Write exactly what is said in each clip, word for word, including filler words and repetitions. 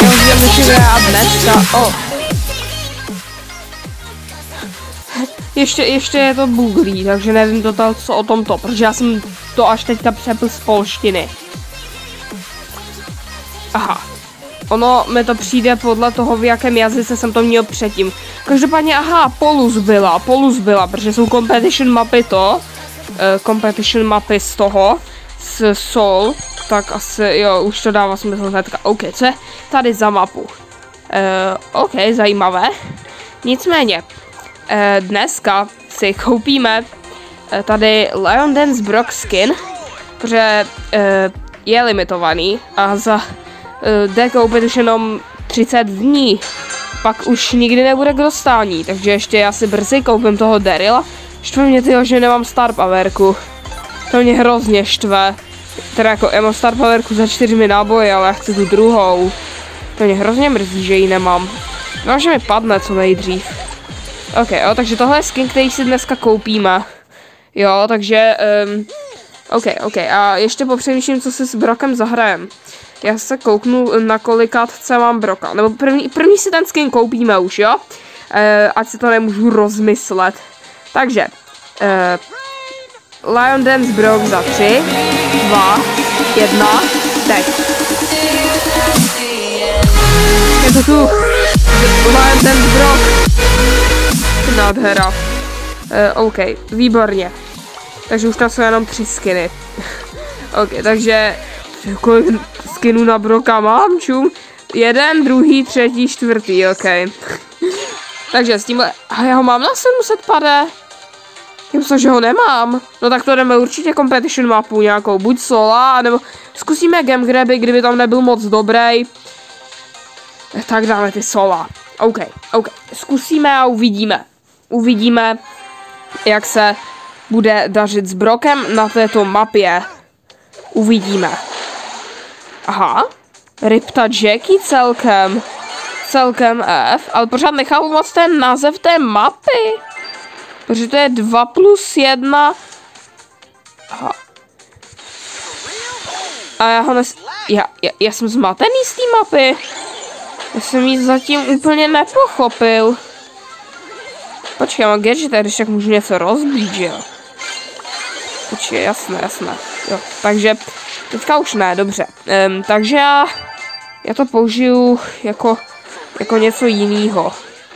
a dneska, oh. Ještě, ještě je to buglí, takže nevím total co o tomto, protože já jsem to až teďka přepl z polštiny. Aha. Ono mi to přijde podle toho, v jakém jazyce jsem to měl předtím. Každopádně, aha, Polus byla, Polus byla, protože jsou competition mapy to, uh, competition mapy z toho, z Soul, tak asi, jo, už to dává smysl hnedka. OK, co je tady za mapu? Uh, OK, zajímavé. Nicméně, uh, dneska si koupíme uh, tady Lion Dance Brock skin, protože uh, je limitovaný a za jde koupit už jenom třicet dní, pak už nikdy nebude k dostání, takže ještě asi brzy koupím toho Daryla. Štve mě tyho, že nemám star powerku, to mě hrozně štve, teda jako já mám star powerku za čtyřmi náboji, ale já chci tu druhou, to mě hrozně mrzí, že ji nemám, no že mi padne co nejdřív. Ok, jo, takže tohle je skin, který si dneska koupíme, jo, takže, um, ok, ok, a ještě popřemýšlím, co si s Brockem zahrajem. Já se kouknu, na kolikátce mám Brocka. Nebo první, první si ten skin koupíme už, jo? E, ať si to nemůžu rozmyslet. Takže. E, Lion Dance Brock za tři, dva, jedna, teď. Je to tu. Lion Dance Brock. Nádhera. E, OK, výborně. Takže už tam jsou jenom tři skiny. OK, takže... Kolik skinů na Brocka mám, čum? Jeden, druhý, třetí, čtvrtý, ok. Takže s tímhle, a já ho mám na sedm set pade. Já myslím, že ho nemám. No tak to jdeme určitě competition mapu nějakou, buď sola, nebo zkusíme game graby, kdyby tam nebyl moc dobrý. Tak dáme ty sola. OK, OK, zkusíme a uvidíme. Uvidíme, jak se bude dařit s Brockem na této mapě. Uvidíme. Aha, Ripta Jackie celkem, celkem F, ale pořád nechápu moc ten název té mapy, protože to je dva plus jedna. Aha. A já ho nes... Já, já, já jsem zmatený z té mapy, já jsem ji zatím úplně nepochopil. Počkej, mám gadget, když tak můžu něco rozbít, že jo? Počkej, jasné, jasné, jo, takže... Teďka už ne, dobře. Um, takže já, já to použiju jako, jako něco jiného.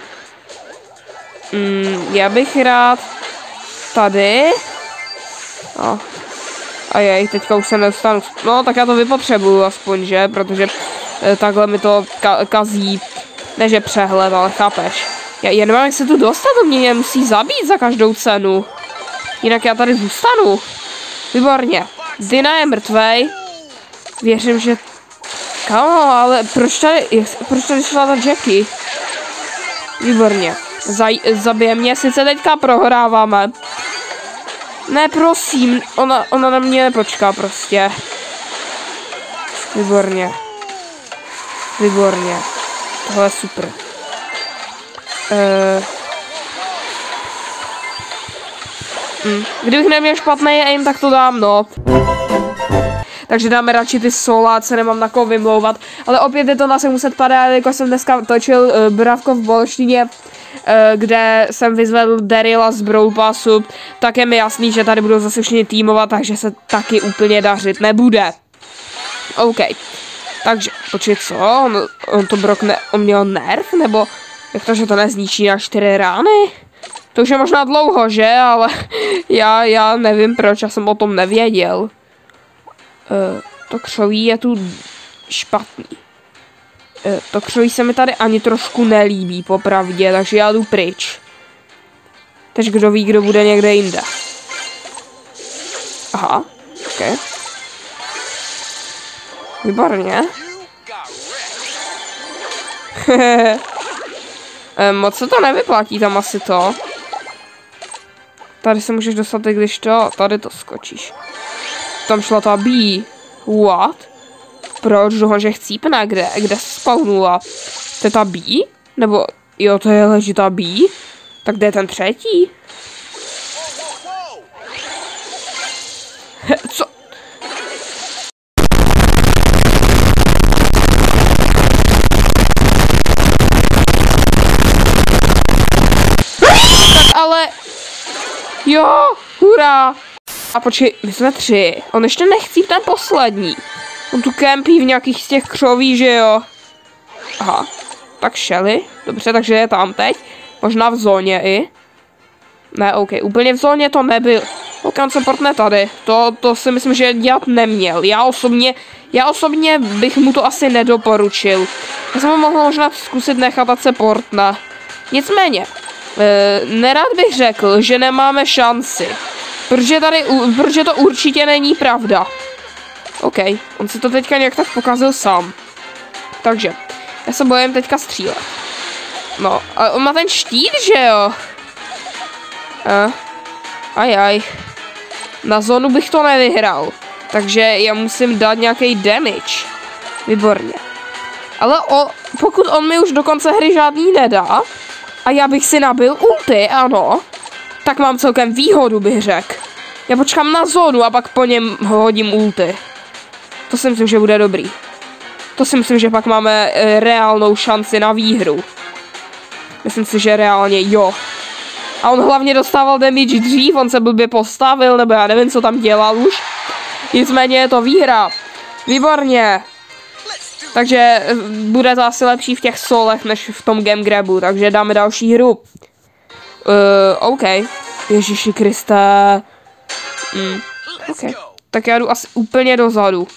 Um, já bych rád tady. No. A jej, teďka už se nedostanu. No, tak já to vypotřebuju aspoň, že? Protože eh, takhle mi to ka kazí. Ne, že přehled, ale chápeš. Já, já nevím, jak se tu dostat, to mě musí zabít za každou cenu. Jinak já tady zůstanu. Výborně. Dina je mrtvej. Věřím, že... Kamo, ale proč tady... Proč tady šla ta Jackie? Výborně. Zaj... Zabije mě, sice teďka prohráváme. Ne, prosím, ona, ona na mě nepočká prostě. Výborně. Výborně. Tohle je super. Uh... Hm. Kdybych neměl špatný aim, tak to dám, no. Takže dáme radši ty sola, co nemám na koho vymlouvat. Ale opět je to na sedm set padat, jako jsem dneska točil uh, Bravko v bolštině, uh, kde jsem vyzvedl Daryla z Brawl Passu, tak je mi jasný, že tady budou zase všichni týmovat, takže se taky úplně dařit nebude. OK. Takže, počkej, co? On, on to Brock ne, on měl nerv? Nebo jak to, že to nezničí na čtyři rány? To už je možná dlouho, že? Ale já, já nevím proč, já jsem o tom nevěděl. Uh, to křoví je tu špatný. Uh, to křoví se mi tady ani trošku nelíbí, popravdě, takže já jdu pryč. Takže kdo ví, kdo bude někde jinde. Aha, ok. Výborně. Moc se to nevyplatí tam asi to. Tady se můžeš dostat, když to, tady to skočíš. Tam šla ta B. What? Proč? Doho, že chcípne, kde? Kde se spawnula? To je ta B? Nebo, jo, to je ležitá B? Tak kde je ten třetí? Co? Jo, hurá. A počkej, my jsme tři. On ještě nechcí ten poslední. On tu kempí v nějakých z těch křoví, že jo. Aha, tak Shelly. Dobře, takže je tam teď. Možná v zóně i. Ne, OK, úplně v zóně to nebyl. Volkan se portne tady. To, to si myslím, že dělat neměl. Já osobně, já osobně bych mu to asi nedoporučil. Já jsem ho mohl možná zkusit nechat, ať se portne. Nicméně, e, nerad bych řekl, že nemáme šanci. Protože tady, protože to určitě není pravda. OK, on si to teďka nějak tak pokazil sám. Takže, já se bojím teďka střílet. No, a on má ten štít, že jo? A, ajaj. Na zónu bych to nevyhrál. Takže já musím dát nějaký damage. Výborně. Ale o, pokud on mi už do konce hry žádný nedá, a já bych si nabil ulti, ano, tak mám celkem výhodu, bych řekl. Já počkám na zónu a pak po něm hodím ulti. To si myslím, že bude dobrý. To si myslím, že pak máme e, reálnou šanci na výhru. Myslím si, že reálně jo. A on hlavně dostával damage dřív, on se blbě postavil, nebo já nevím, co tam dělal už. Nicméně je to výhra. Výborně. Takže bude to asi lepší v těch solech, než v tom game grabu, takže dáme další hru. Uh, OK. Ježiši Kriste. Mm. OK. Tak já jdu asi úplně dozadu.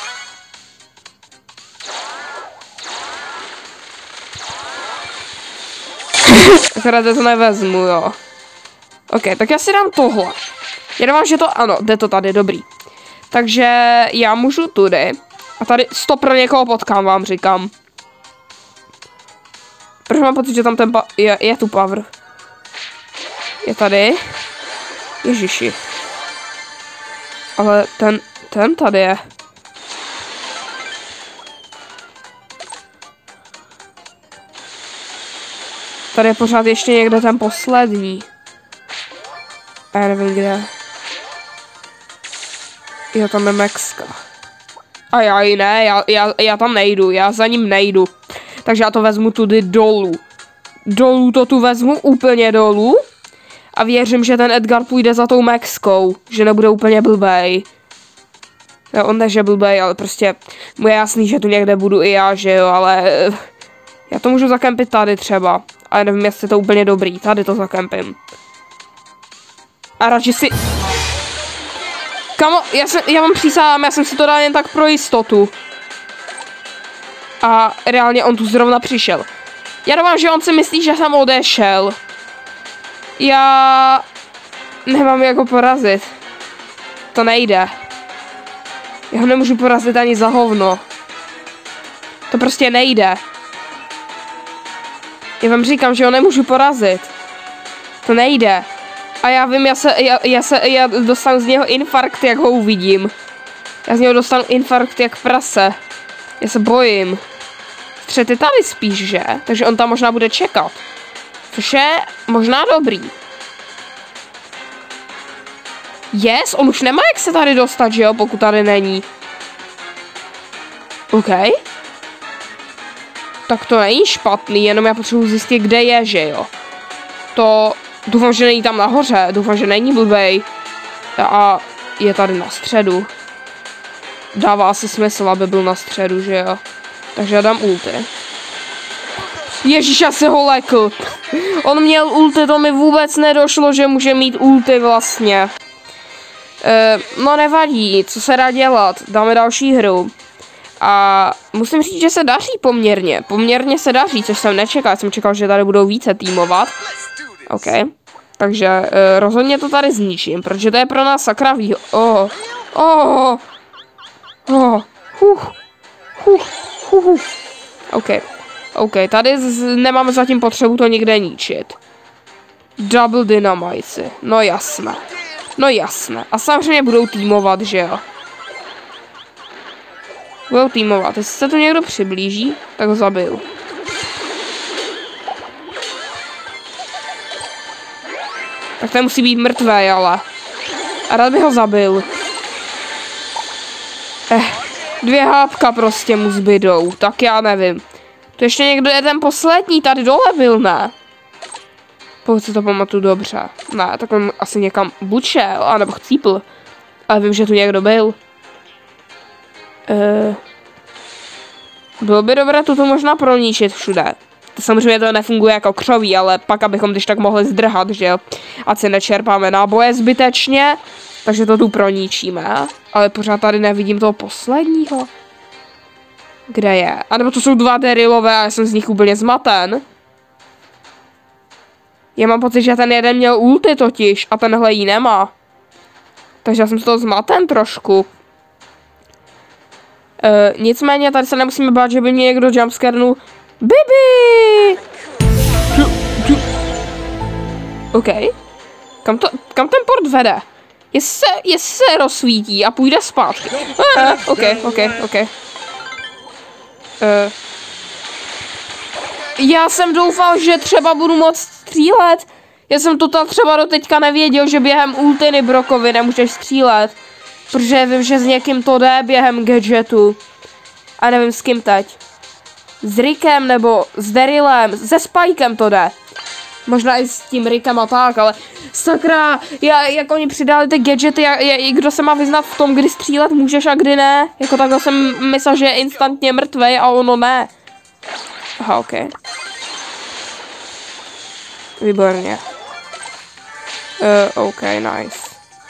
Akorát to nevezmu, jo. OK, tak já si dám tohle. Já dám, že to, ano, jde to tady, dobrý. Takže já můžu tudy. A tady sto pro někoho potkám, vám říkám. Proč mám pocit, že tam ten pa je, je tu power. Je tady. Ježiši. Ale ten, ten tady je. Tady je pořád ještě někde ten poslední. A já nevím kde. Jo, tam je Mexka. A já ji ne, já, já, já tam nejdu, já za ním nejdu. Takže já to vezmu tudy dolů. Dolů to tu vezmu, úplně dolů. A věřím, že ten Edgar půjde za tou Mexkou. Že nebude úplně blbej. Jo, on než je blbej, ale prostě mu je jasný, že tu někde budu i já, že jo, ale... Já to můžu zakempit tady třeba. Ale nevím, jestli je to úplně dobrý. Tady to zakempím. A radši si... Kamo, já, jsem, já vám přísahám, já jsem si to dal jen tak pro jistotu. A reálně on tu zrovna přišel. Já doufám, že on si myslí, že jsem odešel. Já... Nemám jak ho porazit. To nejde. Já ho nemůžu porazit ani za hovno. To prostě nejde. Já vám říkám, že ho nemůžu porazit. To nejde. A já vím, já se, já, já se, já dostanu z něho infarkt, jak ho uvidím. Já z něho dostanu infarkt jak prase. Já se bojím. Střet je tady spíš, že? Takže on tam možná bude čekat. Což je možná dobrý. Yes, on už nemá jak se tady dostat, že jo, pokud tady není. OK. Tak to není špatný, jenom já potřebuji zjistit, kde je, že jo. To... Doufám, že není tam nahoře, doufám, že není blbej. A je tady na středu. Dává asi smysl, aby byl na středu, že jo. Takže já dám ulti. Ježíš, já se ho lekl. On měl ulti, to mi vůbec nedošlo, že může mít ulti vlastně. E, no nevadí, co se dá dělat, dáme další hru. A musím říct, že se daří poměrně. Poměrně se daří, což jsem nečekal. Jsem čekal, že tady budou více týmovat. OK. Takže uh, rozhodně to tady zničím, protože to je pro nás sakra výho... Oh. Oh. Oh. Huh. Huh. Huh. Huh. OK. OK, tady z nemám zatím potřebu to nikde ničit. Double dynamite. No jasné. No jasné. A samozřejmě budou týmovat, že jo. Budou týmovat. Jestli se to někdo přiblíží, tak ho zabiju. Tak ten musí být mrtvý, ale. A rád bych ho zabil. Eh, dvě hápka prostě mu zbydou. Tak já nevím. To ještě někdo je ten poslední, tady dole byl, ne? Pokud si to pamatuju dobře. Ne, tak on asi někam buď šel, anebo chcípl. Ale vím, že tu někdo byl. Uh, bylo by dobré toto možná proníčit všude. To samozřejmě to nefunguje jako křoví, ale pak abychom když tak mohli zdrhat, že jo. Ať si nečerpáme náboje zbytečně. Takže to tu proníčíme. Ale pořád tady nevidím toho posledního. Kde je? A nebo to jsou dva derilové a já jsem z nich úplně zmaten. Já mám pocit, že ten jeden měl ulty totiž a tenhle jí nemá. Takže já jsem z toho zmaten trošku. Uh, nicméně tady se nemusíme bát, že by mě někdo jumpscarnul. Bibi! OK. Kam, to, kam ten port vede? Jestli se, jestli se rozsvítí a půjde zpátky. Uh, OK, OK, OK. Uh, já jsem doufal, že třeba budu moct střílet. Já jsem to třeba do teďka nevěděl, že během ultiny Brokovi nemůžeš střílet. Protože vím, že s někým to jde během gadgetu. A nevím s kým teď. S Rickem nebo s Darylem, se Spikem to jde. Možná i s tím Rickem a tak, ale sakra, já, jak oni přidali ty gadgety, jak, jak, kdo se má vyznat v tom, kdy střílet můžeš a kdy ne. Jako takhle jsem myslel, že je instantně mrtvej a ono ne. Aha, ok. Výborně. Uh, ok, nice.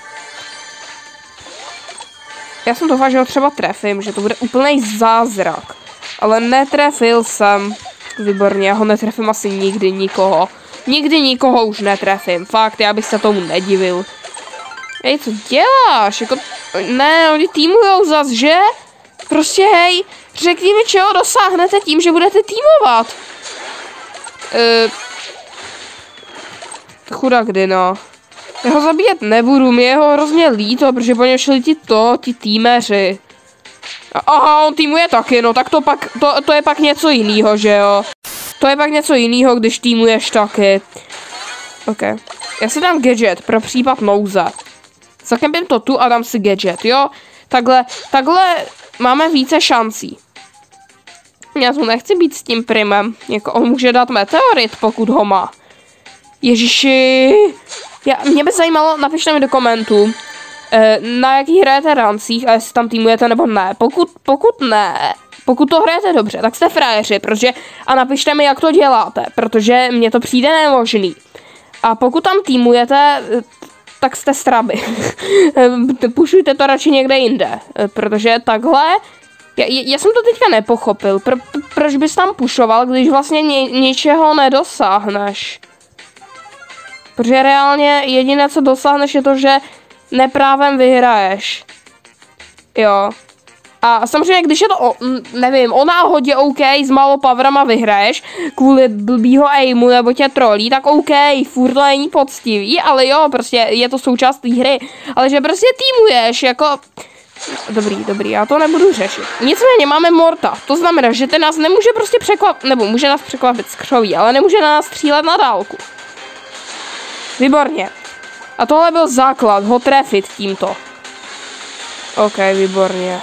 Já jsem doufal, že ho třeba trefím, že to bude úplný zázrak. Ale netrefil jsem. Výborně, já ho netrefím asi nikdy nikoho. Nikdy nikoho už netrefím. Fakt, já bych se tomu nedivil. Hej, co děláš? Jako, ne, oni týmujou zas, že? Prostě hej, řekni mi, čeho dosáhnete tím, že budete týmovat. Uh, chudák Dino. Já ho zabíjet nebudu, mě je ho hrozně líto, protože po něm šli ti to, ti týmeři. Aha, on týmuje taky, no tak to pak, to, to je pak něco jiného, že jo? To je pak něco jiného, když týmuješ taky. OK. Já si dám gadget pro případ nouze. Zakempím to tu a dám si gadget, jo? Takhle, takhle máme více šancí. Já tu nechci být s tím primem. Jako on může dát meteorit, pokud ho má. Ježiši. Já, mě by zajímalo, napište mi do komentů, eh, na jakých hrajete rancích a jestli tam týmujete nebo ne. Pokud, pokud ne, pokud to hrajete dobře, tak jste frajeři, protože, a napište mi, jak to děláte, protože mně to přijde nemožný. A pokud tam týmujete, tak jste straby. Pušujte to radši někde jinde, protože takhle, já, já jsem to teďka nepochopil, pro, proč bys tam pušoval, když vlastně ně, ničeho nedosáhneš. Protože reálně jediné, co dosáhneš, je to, že neprávem vyhraješ. Jo. A samozřejmě, když je to, o, nevím, o náhodě OK, s málo powerama vyhraješ, kvůli blbýho aimu nebo tě trolí, tak OK, furt to není poctivý, ale jo, prostě je to součást té hry. Ale že prostě týmuješ, jako... Dobrý, dobrý, já to nebudu řešit. Nicméně máme Morta, to znamená, že ten nás nemůže prostě překvapit, nebo může nás překvapit z křoví, ale nemůže na nás střílet na dálku. Výborně. A tohle byl základ, ho trefit tímto. OK, výborně.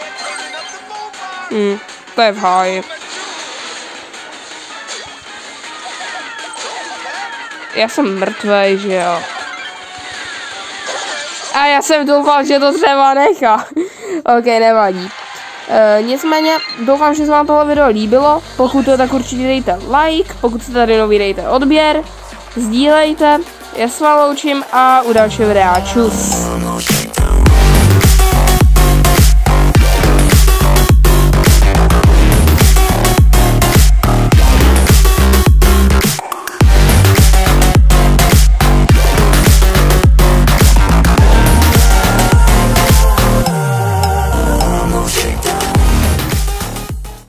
Hm, to je v háji. Já jsem mrtvej, že jo. A já jsem doufal, že to třeba nechá. OK, nevadí. E, nicméně, doufám, že se vám tohle video líbilo. Pokud to, tak určitě dejte like. Pokud jste tady nový, dejte odběr. Sdílejte. Já se vám loučím a u dalšího videa. Čus.